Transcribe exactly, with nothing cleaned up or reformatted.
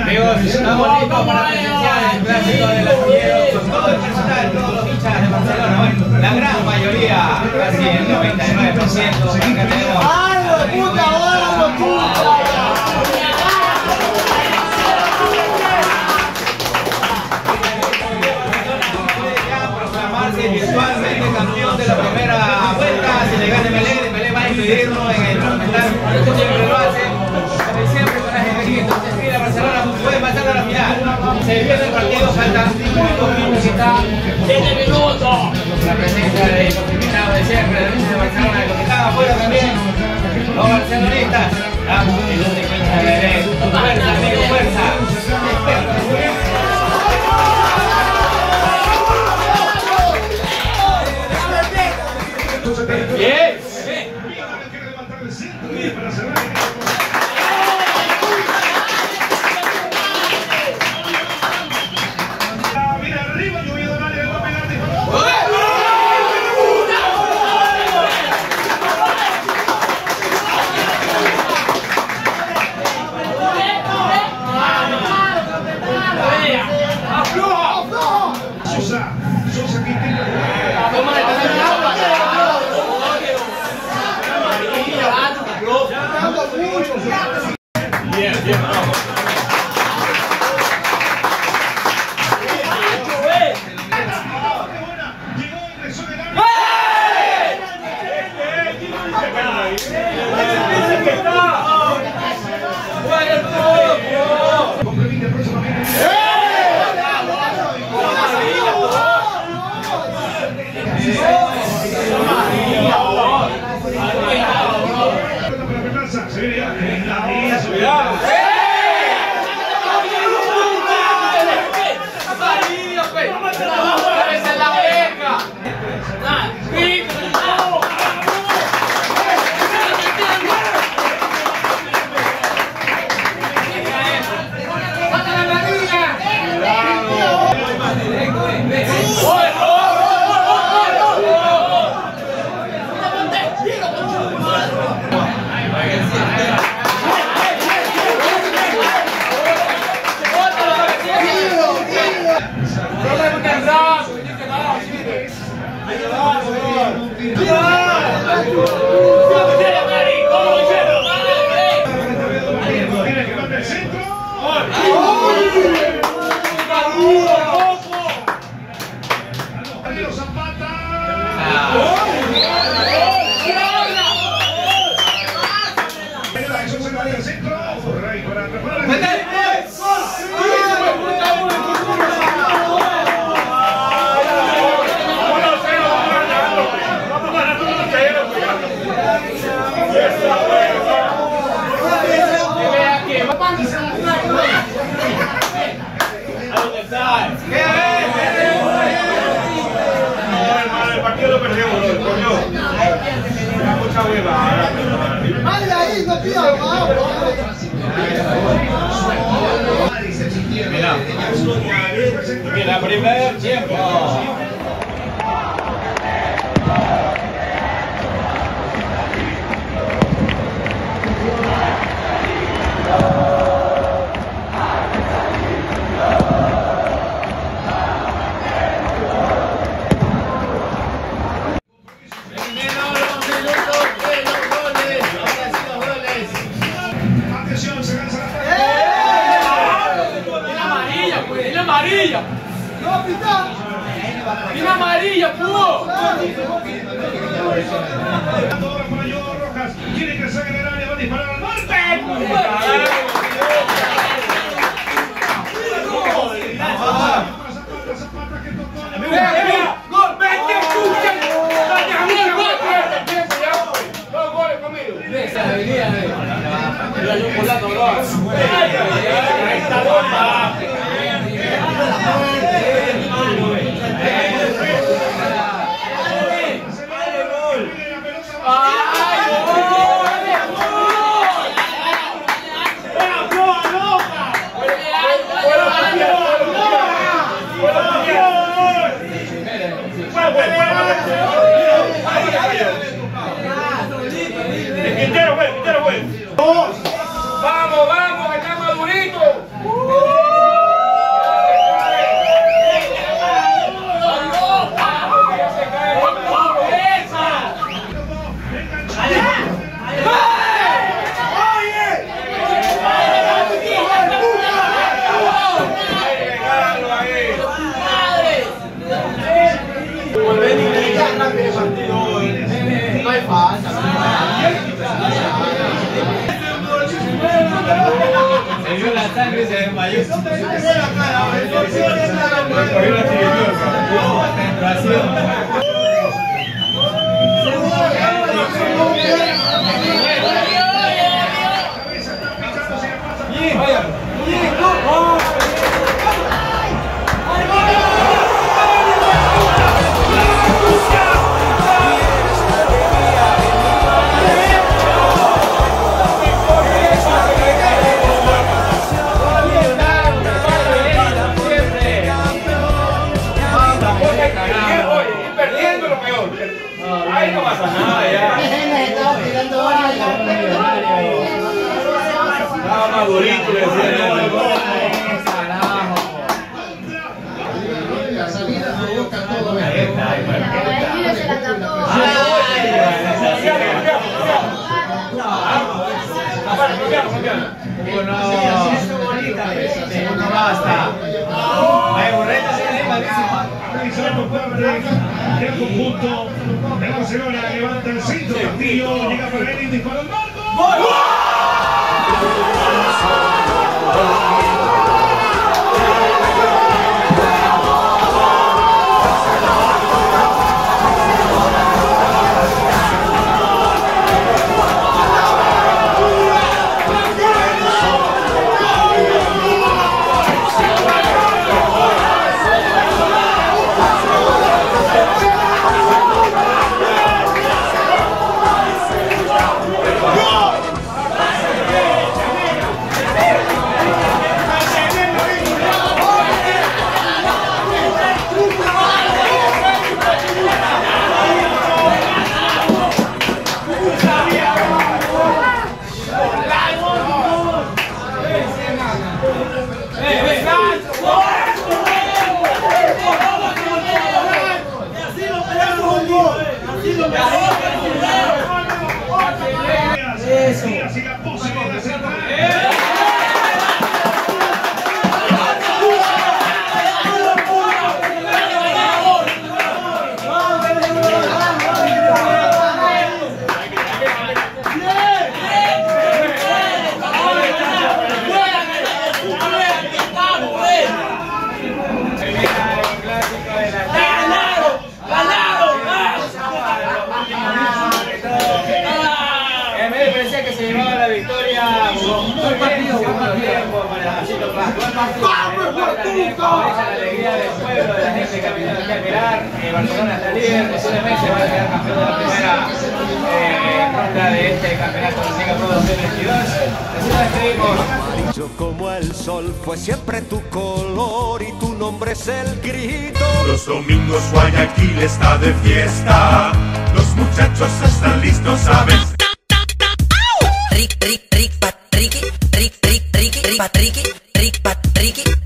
Amigos, estamos listos para presenciar el clásico del astillero con todo el personal, todos los hinchas de Barcelona. Bueno, la gran mayoría, casi el noventa y nueve por ciento, acá tenemos. ¡Ay, puta, ahora, puta! Virtualmente campeón de la primera vuelta, si le gana Melé, Melé va a impedirlo en el Monumental, siempre lo hace, siempre con la gente aquí, entonces mira, Barcelona puede pasar a la final, se pierde el partido, faltan dos minutos y está siete minutos, la presencia de los invitados de siempre, del de Barcelona, los que están afuera también, los barcelonistas, vamos, el único hincha de Melé, fuerza, amigo, fuerza. Yes. Mira arriba, lloviendo el área, va a pegar de Sosa, Sosa que intenta bien, bien, vamos. El partido lo perdió, lo perdió. Mucha hueva. ¡Vale ahí, no pido Mira, que la primer tiempo. Amarilla, ¡No, pitá! tiene amarilla, puro. Rojas quiere que salga del área, va a disparar al norte. Gol, vete, escucha. Dos goles conmigo. Esa alegría de. Mira, yo volando, bro. Ahí está bomba. Quintero, güey, Quintero, güey. Vamos, vamos, que estamos Madurito! No hay falta. Se vio la sangre y se desmayó. Ahí no pasa nada ya. Estaba madurito, le decía. La salida me busca todo. No basta. Hay borretas en Realizando parte del conjunto de Barcelona, levanta el centro, Castillo, llega para él y dispara el marco. Así la posibilidad de centrar. Que se llevaba la victoria muy partido, buen partido para Chito Paz, buen partido, la alegría del pueblo, de la gente que ha venido aquí a mirar. eh, Barcelona está líder, posiblemente va a quedar campeón de la primera eh, ronda de este campeonato de Liga Pro dos mil veintidós. Así nos despedimos. Yo como el sol fue siempre tu color y tu nombre es el grito. Los domingos Guayaquil está de fiesta, los muchachos están listos, ¿sabes? Rick, Rick, Rick, Pat, Ricky, Rick, Rick, Ricky, Rick, Pat, Ricky, Rick, Pat, Ricky.